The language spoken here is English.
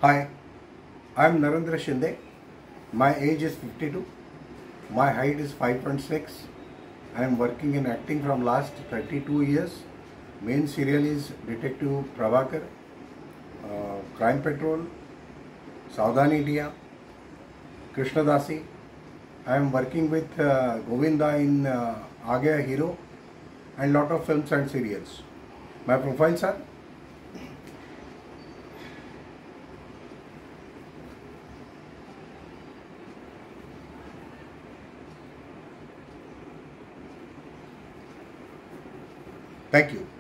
Hi, I am Narendra Shinde. My age is 52. My height is 5.6. I am working in acting from last 32 years. Main serial is Detective Prabhakar, Crime Patrol, Saudhan India, Krishnadasi. I am working with Govinda in Aa Gaya Hero and lot of films and serials. My profiles are thank you.